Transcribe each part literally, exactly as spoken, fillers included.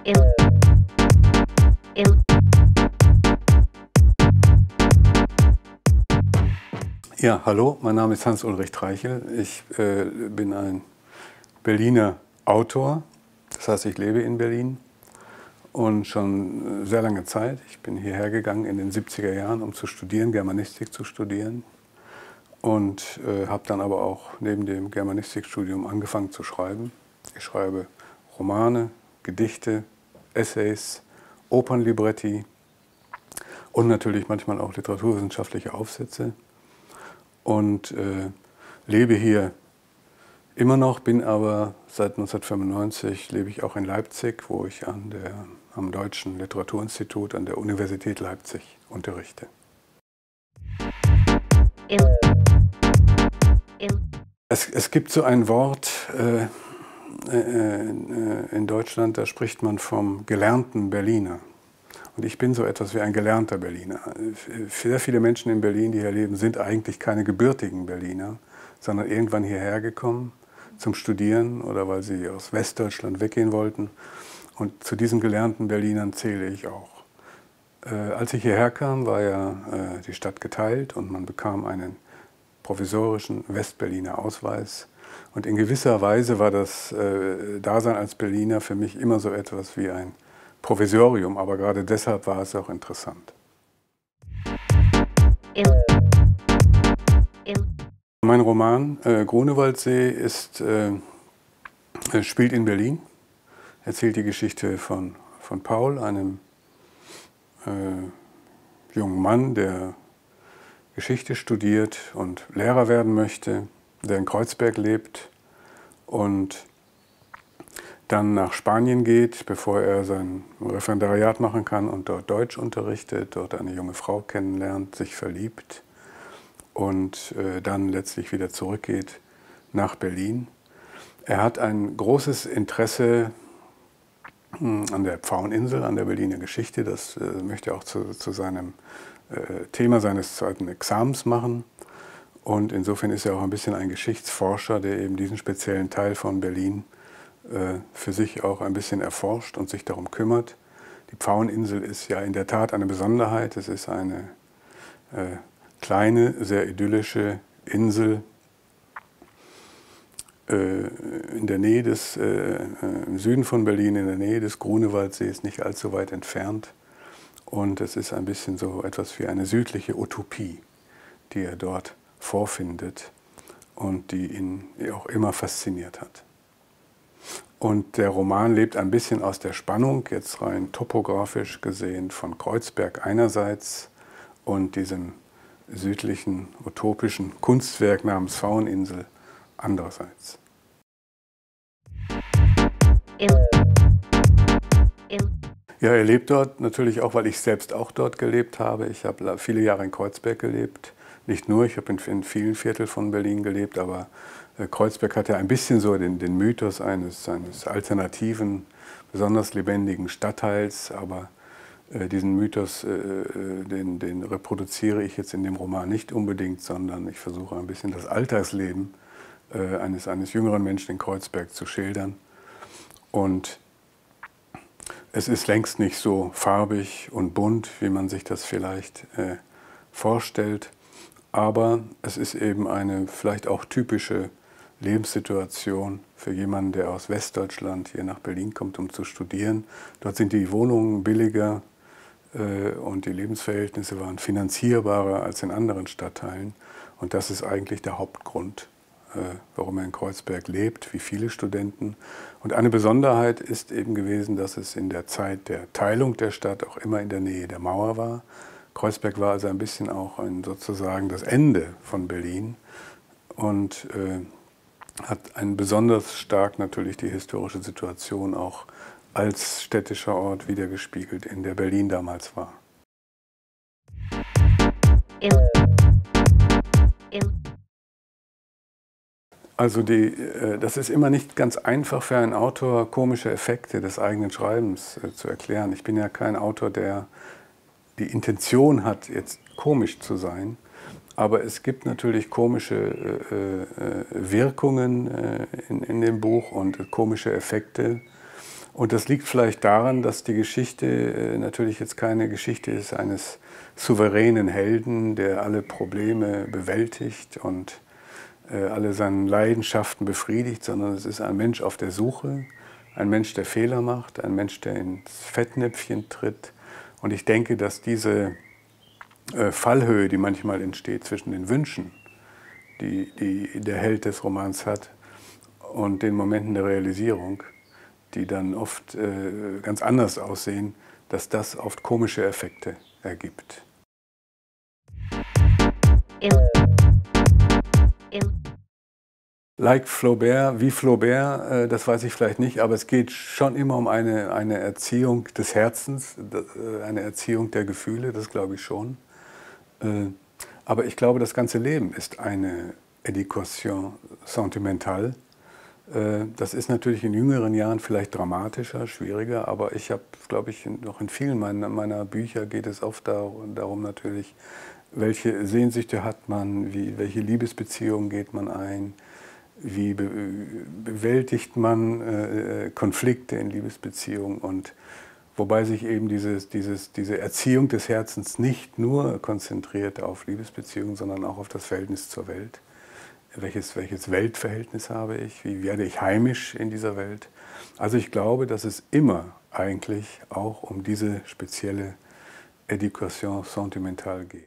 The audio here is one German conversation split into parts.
Ja, hallo, mein Name ist Hans-Ulrich Treichel. Ich äh, bin ein Berliner Autor, das heißt, ich lebe in Berlin und schon sehr lange Zeit. Ich bin hierher gegangen in den siebziger Jahren, um zu studieren, Germanistik zu studieren, und äh, habe dann aber auch neben dem Germanistikstudium angefangen zu schreiben. Ich schreibe Romane, Gedichte, Essays, Opernlibretti und natürlich manchmal auch literaturwissenschaftliche Aufsätze. Und äh, lebe hier immer noch, bin aber seit neunzehnhundertfünfundneunzig lebe ich auch in Leipzig, wo ich an der, am Deutschen Literaturinstitut an der Universität Leipzig unterrichte. Es, es gibt so ein Wort äh, äh, in Deutschland, da spricht man vom gelernten Berliner. Und ich bin so etwas wie ein gelernter Berliner. Sehr viele Menschen in Berlin, die hier leben, sind eigentlich keine gebürtigen Berliner, sondern irgendwann hierher gekommen zum Studieren oder weil sie aus Westdeutschland weggehen wollten. Und zu diesen gelernten Berlinern zähle ich auch. Äh, als ich hierher kam, war ja äh, die Stadt geteilt und man bekam einen provisorischen Westberliner Ausweis. Und in gewisser Weise war das äh, Dasein als Berliner für mich immer so etwas wie ein Provisorium, aber gerade deshalb war es auch interessant. Mein Roman äh, Grunewaldsee ist, äh, spielt in Berlin, erzählt die Geschichte von, von Paul, einem äh, jungen Mann, der Geschichte studiert und Lehrer werden möchte, der in Kreuzberg lebt und dann nach Spanien geht, bevor er sein Referendariat machen kann und dort Deutsch unterrichtet, dort eine junge Frau kennenlernt, sich verliebt und äh, dann letztlich wieder zurückgeht nach Berlin. Er hat ein großes Interesse mh, an der Pfaueninsel, an der Berliner Geschichte. Das äh, möchte er auch zu, zu seinem äh, Thema seines zweiten Examens machen. Und insofern ist er auch ein bisschen ein Geschichtsforscher, der eben diesen speziellen Teil von Berlin für sich auch ein bisschen erforscht und sich darum kümmert. Die Pfaueninsel ist ja in der Tat eine Besonderheit. Es ist eine äh, kleine, sehr idyllische Insel äh, in der Nähe des, äh, im Süden von Berlin, in der Nähe des Grunewaldsees, nicht allzu weit entfernt. Und es ist ein bisschen so etwas wie eine südliche Utopie, die er dort vorfindet und die ihn auch immer fasziniert hat. Und der Roman lebt ein bisschen aus der Spannung, jetzt rein topografisch gesehen, von Kreuzberg einerseits und diesem südlichen, utopischen Kunstwerk namens Pfaueninsel andererseits. Ja, er lebt dort natürlich auch, weil ich selbst auch dort gelebt habe. Ich habe viele Jahre in Kreuzberg gelebt. Nicht nur, ich habe in, in vielen Vierteln von Berlin gelebt, aber äh, Kreuzberg hat ja ein bisschen so den, den Mythos eines, eines alternativen, besonders lebendigen Stadtteils, aber äh, diesen Mythos, äh, den, den reproduziere ich jetzt in dem Roman nicht unbedingt, sondern ich versuche ein bisschen das Alltagsleben äh, eines, eines jüngeren Menschen in Kreuzberg zu schildern. Und es ist längst nicht so farbig und bunt, wie man sich das vielleicht äh, vorstellt. Aber es ist eben eine vielleicht auch typische Lebenssituation für jemanden, der aus Westdeutschland hier nach Berlin kommt, um zu studieren. Dort sind die Wohnungen billiger äh, und die Lebensverhältnisse waren finanzierbarer als in anderen Stadtteilen. Und das ist eigentlich der Hauptgrund, äh, warum er in Kreuzberg lebt, wie viele Studenten. Und eine Besonderheit ist eben gewesen, dass es in der Zeit der Teilung der Stadt auch immer in der Nähe der Mauer war. Kreuzberg war also ein bisschen auch ein, sozusagen das Ende von Berlin und äh, hat einen besonders stark natürlich die historische Situation auch als städtischer Ort wiedergespiegelt, in der Berlin damals war. Also die, äh, das ist immer nicht ganz einfach für einen Autor, komische Effekte des eigenen Schreibens äh, zu erklären. Ich bin ja kein Autor, der die Intention hat, jetzt komisch zu sein, aber es gibt natürlich komische äh, äh, Wirkungen äh, in, in dem Buch und komische Effekte. Und das liegt vielleicht daran, dass die Geschichte äh, natürlich jetzt keine Geschichte ist eines souveränen Helden, der alle Probleme bewältigt und äh, alle seine Leidenschaften befriedigt, sondern es ist ein Mensch auf der Suche, ein Mensch, der Fehler macht, ein Mensch, der ins Fettnäpfchen tritt. Und ich denke, dass diese äh, Fallhöhe, die manchmal entsteht zwischen den Wünschen, die, die der Held des Romans hat, und den Momenten der Realisierung, die dann oft äh, ganz anders aussehen, dass das oft komische Effekte ergibt. Like Flaubert, wie Flaubert, äh, das weiß ich vielleicht nicht, aber es geht schon immer um eine, eine Erziehung des Herzens, äh, eine Erziehung der Gefühle, das glaube ich schon. Äh, aber ich glaube, das ganze Leben ist eine Éducation sentimentale. Das ist natürlich in jüngeren Jahren vielleicht dramatischer, schwieriger, aber ich habe, glaube ich, noch in vielen meiner, meiner Bücher geht es oft darum, darum natürlich, welche Sehnsüchte hat man, wie, welche Liebesbeziehungen geht man ein, wie be, bewältigt man äh, Konflikte in Liebesbeziehungen, und wobei sich eben dieses, dieses, diese Erziehung des Herzens nicht nur konzentriert auf Liebesbeziehungen, sondern auch auf das Verhältnis zur Welt. Welches, welches Weltverhältnis habe ich? Wie werde ich heimisch in dieser Welt? Also ich glaube, dass es immer eigentlich auch um diese spezielle Éducation sentimentale geht.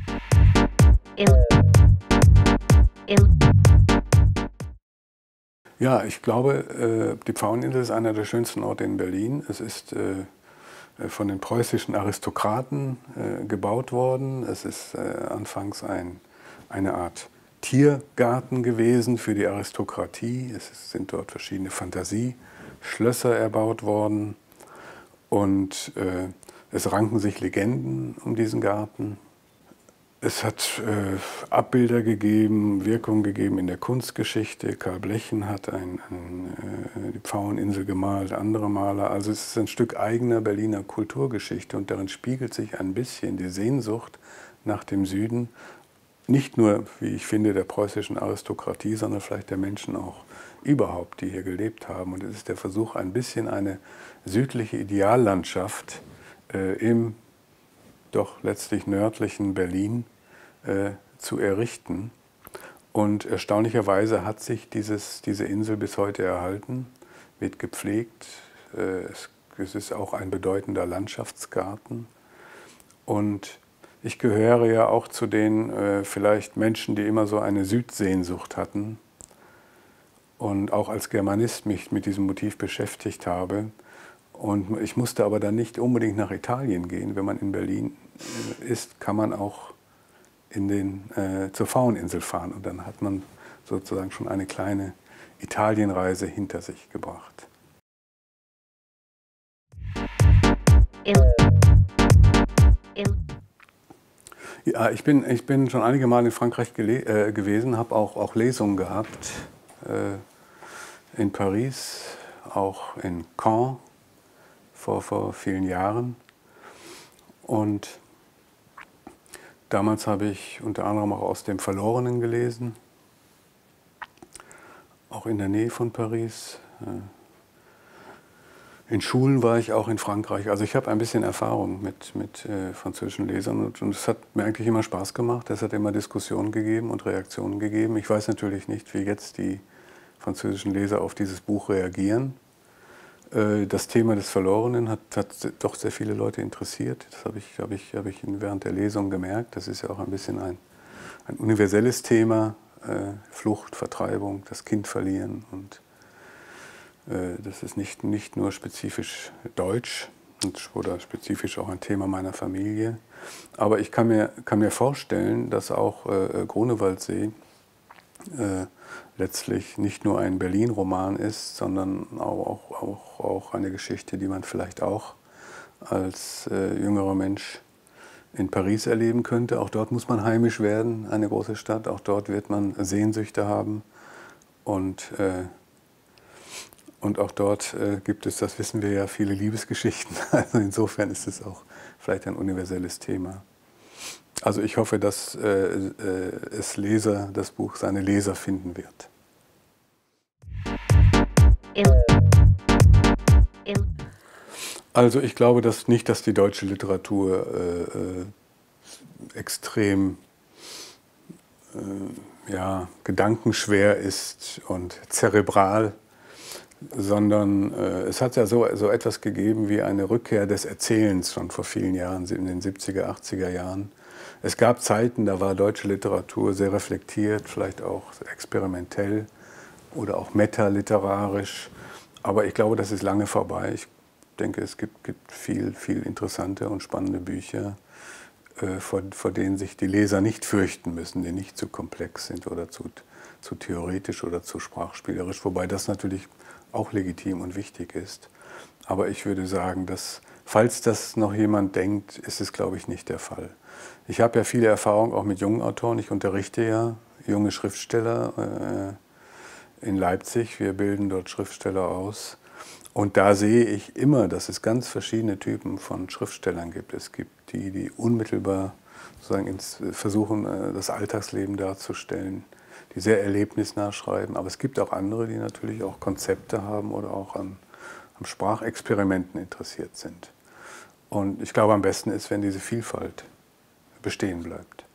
Ja, ich glaube, die Pfaueninsel ist einer der schönsten Orte in Berlin. Es ist von den preußischen Aristokraten gebaut worden. Es ist anfangs ein, eine Art Tiergarten gewesen für die Aristokratie. Es sind dort verschiedene Fantasieschlösser erbaut worden und äh, es ranken sich Legenden um diesen Garten. Es hat äh, Abbilder gegeben, Wirkung gegeben in der Kunstgeschichte. Karl Blechen hat ein, ein, äh, die Pfaueninsel gemalt, andere Maler. Also es ist ein Stück eigener Berliner Kulturgeschichte und darin spiegelt sich ein bisschen die Sehnsucht nach dem Süden. Nicht nur, wie ich finde, der preußischen Aristokratie, sondern vielleicht der Menschen auch überhaupt, die hier gelebt haben. Und es ist der Versuch, ein bisschen eine südliche Ideallandschaft äh, im doch letztlich nördlichen Berlin äh, zu errichten. Und erstaunlicherweise hat sich dieses, diese Insel bis heute erhalten, wird gepflegt. Äh, es, es ist auch ein bedeutender Landschaftsgarten. Und ich gehöre ja auch zu den äh, vielleicht Menschen, die immer so eine Südsehnsucht hatten und auch als Germanist mich mit diesem Motiv beschäftigt habe. Und ich musste aber dann nicht unbedingt nach Italien gehen. Wenn man in Berlin äh, ist, kann man auch in den, äh, zur Pfaueninsel fahren. Und dann hat man sozusagen schon eine kleine Italienreise hinter sich gebracht. Im, im Ja, ich bin, ich bin schon einige Mal in Frankreich äh, gewesen, habe auch, auch Lesungen gehabt, äh, in Paris, auch in Caen vor, vor vielen Jahren. Und damals habe ich unter anderem auch aus dem Verlorenen gelesen, auch in der Nähe von Paris. Äh, In Schulen war ich auch in Frankreich. Also ich habe ein bisschen Erfahrung mit, mit äh, französischen Lesern und, und es hat mir eigentlich immer Spaß gemacht. Es hat immer Diskussionen gegeben und Reaktionen gegeben. Ich weiß natürlich nicht, wie jetzt die französischen Leser auf dieses Buch reagieren. Äh, das Thema des Verlorenen hat, hat doch sehr viele Leute interessiert. Das habe ich, hab ich, hab ich während der Lesung gemerkt. Das ist ja auch ein bisschen ein, ein universelles Thema. Äh, Flucht, Vertreibung, das Kind verlieren und das ist nicht, nicht nur spezifisch deutsch oder spezifisch auch ein Thema meiner Familie. Aber ich kann mir, kann mir vorstellen, dass auch äh, Grunewaldsee äh, letztlich nicht nur ein Berlin-Roman ist, sondern auch, auch, auch eine Geschichte, die man vielleicht auch als äh, jüngerer Mensch in Paris erleben könnte. Auch dort muss man heimisch werden, eine große Stadt. Auch dort wird man Sehnsüchte haben. Und äh, Und auch dort äh, gibt es, das wissen wir ja, viele Liebesgeschichten. Also insofern ist es auch vielleicht ein universelles Thema. Also ich hoffe, dass äh, äh, es Leser, das Buch seine Leser finden wird. Im, im Also ich glaube dass nicht, dass die deutsche Literatur äh, äh, extrem äh, ja, gedankenschwer ist und zerebral, sondern äh, es hat ja so, so etwas gegeben wie eine Rückkehr des Erzählens schon vor vielen Jahren, in den siebziger, achtziger Jahren. Es gab Zeiten, da war deutsche Literatur sehr reflektiert, vielleicht auch experimentell oder auch metaliterarisch, aber ich glaube, das ist lange vorbei. Ich denke, es gibt, gibt viel, viel interessante und spannende Bücher, äh, vor, vor denen sich die Leser nicht fürchten müssen, die nicht zu komplex sind oder zu, zu theoretisch oder zu sprachspielerisch, wobei das natürlich auch legitim und wichtig ist. Aber ich würde sagen, dass, falls das noch jemand denkt, ist es, glaube ich, nicht der Fall. Ich habe ja viele Erfahrung auch mit jungen Autoren. Ich unterrichte ja junge Schriftsteller äh, in Leipzig. Wir bilden dort Schriftsteller aus. Und da sehe ich immer, dass es ganz verschiedene Typen von Schriftstellern gibt. Es gibt die, die unmittelbar sozusagen ins, versuchen, das Alltagsleben darzustellen, die sehr erlebnisnah schreiben. Aber es gibt auch andere, die natürlich auch Konzepte haben oder auch an, an Sprachexperimenten interessiert sind. Und ich glaube, am besten ist, wenn diese Vielfalt bestehen bleibt.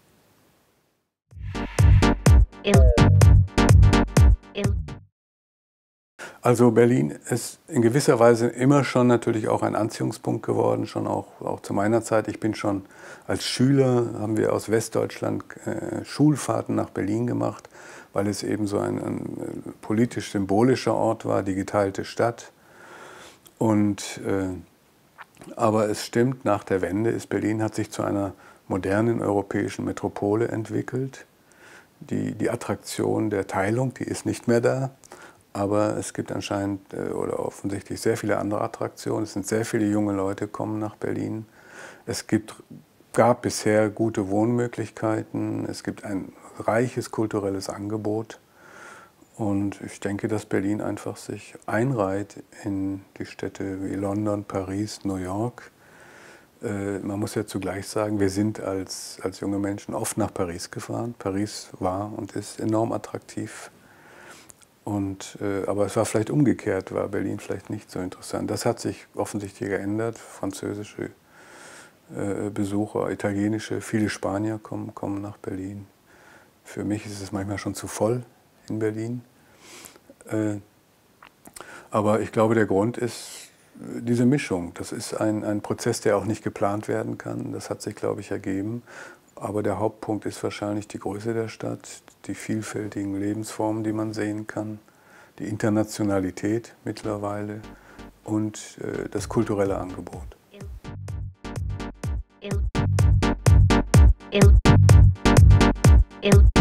Also Berlin ist in gewisser Weise immer schon natürlich auch ein Anziehungspunkt geworden, schon auch, auch zu meiner Zeit. Ich bin schon als Schüler, haben wir aus Westdeutschland äh, Schulfahrten nach Berlin gemacht, weil es eben so ein, ein politisch symbolischer Ort war, die geteilte Stadt. Und, äh, aber es stimmt, nach der Wende ist Berlin hat sich zu einer modernen europäischen Metropole entwickelt. Die, die Attraktion der Teilung, die ist nicht mehr da. Aber es gibt anscheinend äh, oder offensichtlich sehr viele andere Attraktionen. Es sind sehr viele junge Leute, die kommen nach Berlin. Es gibt, gab bisher gute Wohnmöglichkeiten. Es gibt ein reiches kulturelles Angebot. Und ich denke, dass Berlin einfach sich einreiht in die Städte wie London, Paris, New York. Äh, man muss ja zugleich sagen, wir sind als, als junge Menschen oft nach Paris gefahren. Paris war und ist enorm attraktiv. Und, äh, aber es war vielleicht umgekehrt, war Berlin vielleicht nicht so interessant. Das hat sich offensichtlich geändert. Französische äh, Besucher, italienische, viele Spanier kommen, kommen nach Berlin. Für mich ist es manchmal schon zu voll in Berlin. Äh, aber ich glaube, der Grund ist diese Mischung. Das ist ein, ein Prozess, der auch nicht geplant werden kann. Das hat sich, glaube ich, ergeben. Aber der Hauptpunkt ist wahrscheinlich die Größe der Stadt, die vielfältigen Lebensformen, die man sehen kann, die Internationalität mittlerweile und äh, das kulturelle Angebot. Il, il, il, il.